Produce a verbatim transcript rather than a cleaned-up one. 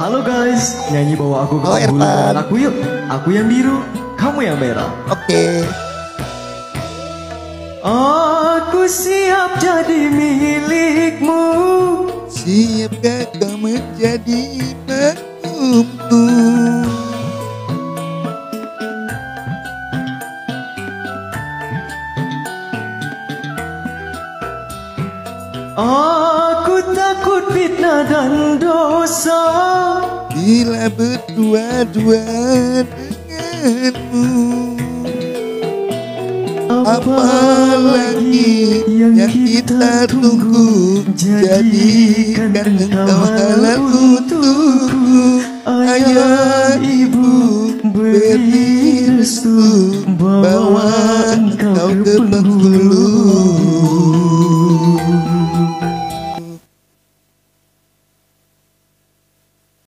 Halo guys, nyanyi bawa aku ke Halo, penghulu Irfan. bareng aku yuk. Aku yang biru, kamu yang merah. Oke. Aku siap jadi milikmu. Siapkah kau menjadi makmumku? Aku takut fitnah dan dosa Bila berdua-dua denganmu. Apalagi yang kita tunggu, jadikan engkau halal untukku.